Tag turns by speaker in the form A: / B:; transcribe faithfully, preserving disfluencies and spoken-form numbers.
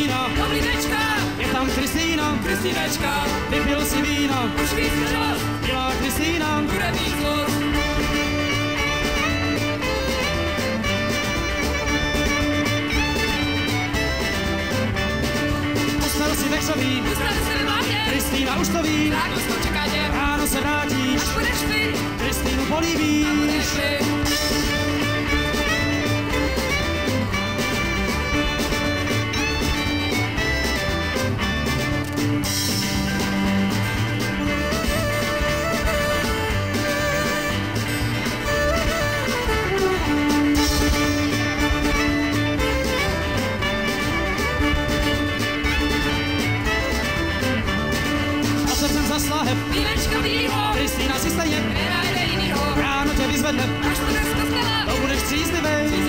A: Kristýna,
B: Dobrýdečka,
A: je tam Kristýna,
B: Kristýnečka,
A: vypil si víno,
B: už víc čas,
A: milá Kristýna,
B: bude mít zlost.
A: Ustal si vexový,
B: Ustále se ve vládě,
A: Kristýna už to ví,
B: ráno to čeká tě,
A: ráno se vrátíš,
B: až budeš ty,
A: Kristýnu
B: budeš
A: políbíš.
B: ty.
A: Za sláhev,
B: Vínečka vího,
A: Kristýna si stejně,
B: nenajde jinýho,
A: ráno tě vyzvedne,
B: až budeš z kostela,
A: to budeš střízlivej.